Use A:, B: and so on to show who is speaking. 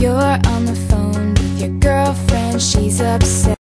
A: You're on the phone with your girlfriend, she's upset.